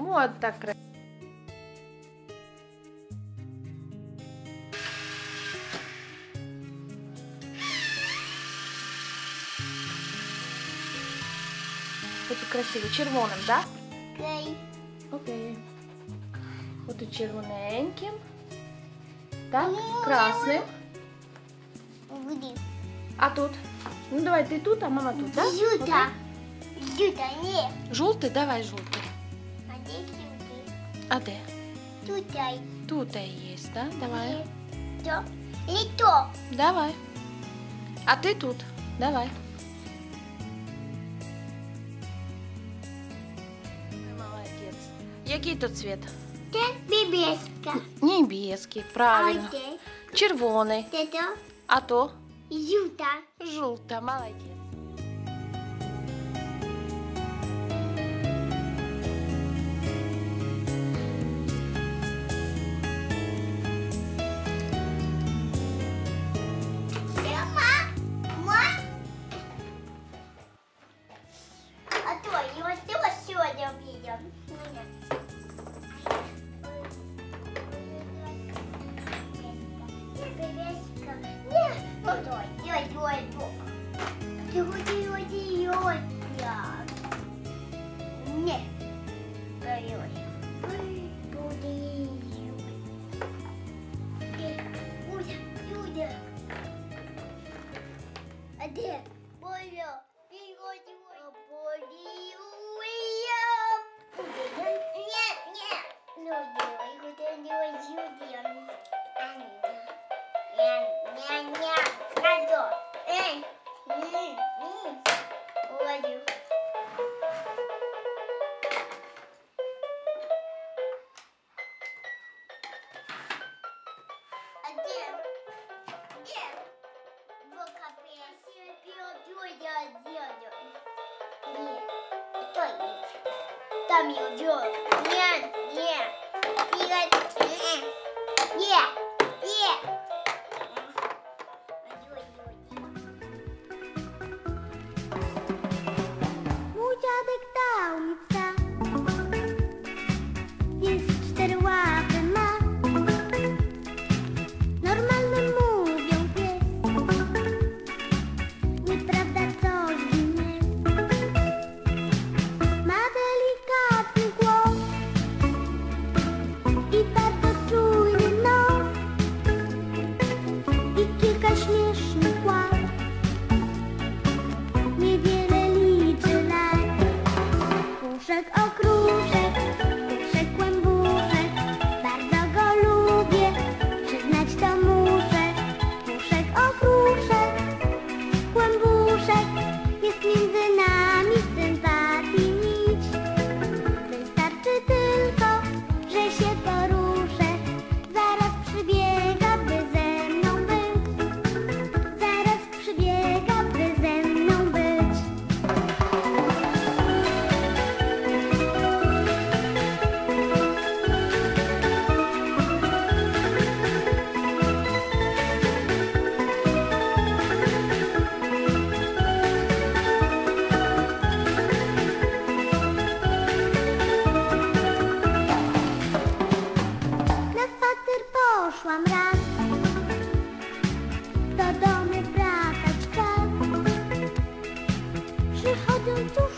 Вот так красиво. Это красиво. Червоным, да? Окей. Окей. Вот и червоненьким. Так, красным. А тут? Ну давай ты тут, а мама тут, да? Жута. Жута, не. Желтый? Давай желтый. А где жутый? А где? Тутай. Тут и есть, да? Давай. То. И то. Давай. А ты тут? Давай. Молодец. Який тут цвет? Це бібеска. Небеский, правильно. А де? Червоний. Це то. А то? Жута. Желтый, молодец. А то его что сегодня видим? Там идет. Нет, нет. Mój dziadek dał mi psa, jest 4 łapy ma. Normalny mówią pies, nieprawda coś w nim jest. Ma delikatny głos i bardzo czujny nos i kilka śmiesznych łap. Niewiele liczy lat. Puszek, okruszek, puszek, kłębuszek, bardzo go lubię, przyznać to muszę. Puszek, okruszek, kłębuszek, jest między nami sympatii nić. Wystarczy tylko, że się poruszę, zaraz przybiega, by ze mną być. Zaraz przybiega, by ze mną być. Na spacer poszłam raz, do domu wracać czas. Przychodzą cóż